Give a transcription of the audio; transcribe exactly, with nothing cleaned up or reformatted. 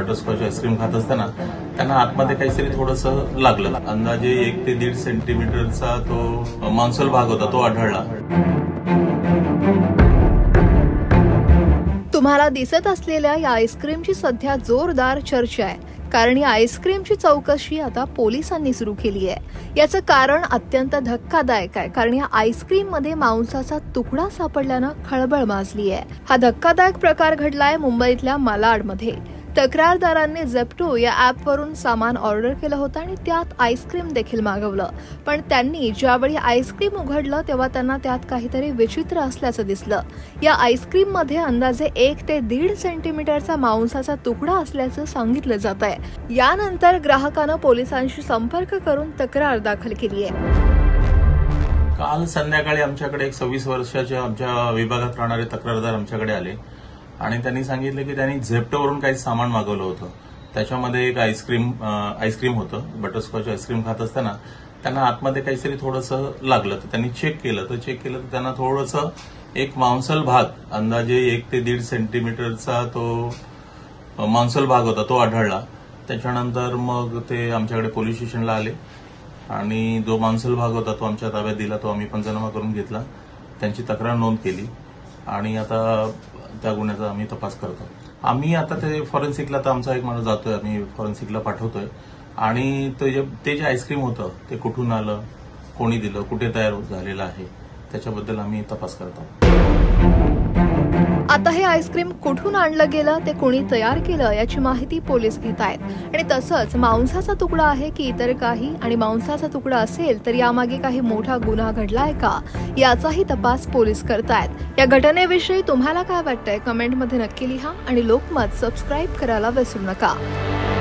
Butterscotch ice cream खात असताना त्यांना आतमध्ये काहीतरी थोडंसं लागलं. अंदाजे एक ते दीड सेंटीमीटरचा तो मांसल भाग होता, तो आढळला. तुम्हाला दिसत असलेल्या या आईस्क्रीमची सध्या जोरदार चर्चा आहे, कारण या आईस्क्रीमची चौकशी आता पोलिसांनी सुरू केली आहे. याचं कारण अत्यंत धक्कादायक आहे, कारण या आईस्क्रीम मध्ये मांसाचा तुकडा सापडल्यानं खळबळ माजली आहे. हा धक्कादायक प्रकार घडलाय मुंबईतल्या मालाडमध्ये. तक्रारदारांनी झेप्टो या ॲपवरून सामान ऑर्डर केलं होतं आणि त्यात आईस्क्रीम देखील मागवलं. पण त्यांनी ज्यावेळी आईस्क्रीम उघडलं तेव्हा त्यांना त्यात काहीतरी विचित्र असल्याचं दिसलं. या आईस्क्रीम मध्ये अंदाजे एक ते दीड सेंटीमीटरचा मांसाचा तुकडा असल्याचं सांगितलं जात आहे. यानंतर ग्राहकानं पोलिसांशी संपर्क करून तक्रार दाखल केली आहे. काल संध्याकाळी आमच्याकडे एक सव्वीस वर्षाच्या आमच्या विभागात राहणारे तक्रारदार आमच्याकडे आले आणि त्यांनी सांगितलं की त्यांनी झेप्टोवरून काही सामान मागवलं होतं. त्याच्यामध्ये एक आईस्क्रीम आईस्क्रीम होतं, बटरस्कॉच आईस्क्रीम खात असताना त्यांना आतमध्ये काहीतरी थोडंसं लागलं. तर त्यांनी चेक केलं तर चेक केलं तर त्यांना थोडंसं एक मांसल भाग, अंदाजे एक ते दीड सेंटीमीटरचा तो मांसल भाग होता, तो आढळला. त्याच्यानंतर मग ते आमच्याकडे पोलीस स्टेशनला आले आणि जो मांसल भाग होता तो आमच्या ताब्यात दिला. तो आम्ही पंचनामा करून घेतला, त्यांची तक्रार नोंद केली आणि आता त्या गुन्ह्याचा आम्ही तपास करतो. आम्ही आता ते फॉरेन्सिकला, तर आमचा एक माणूस जातोय, आम्ही फॉरेन्सिकला पाठवतोय आणि ते जे ते जे आईस्क्रीम होतं ते कुठून आलं, कोणी दिलं, कुठे तयार झालेलं आहे, त्याच्याबद्दल आम्ही तपास करतो. आता हे आईस्क्रीम कुठून आणलं गेलं, ते कोणी तयार केलं याची माहिती पोलीस घेत आहेत. आणि तसंच मांसाचा तुकडा आहे की इतर काही, आणि मांसाचा तुकडा असेल तर यामागे काही मोठा गुन्हा घडलाय का याचाही तपास पोलीस करतायत. या घटनेविषयी तुम्हाला काय वाटतंय कमेंटमध्ये नक्की लिहा आणि लोकमत सबस्क्राईब करायला विसरू नका.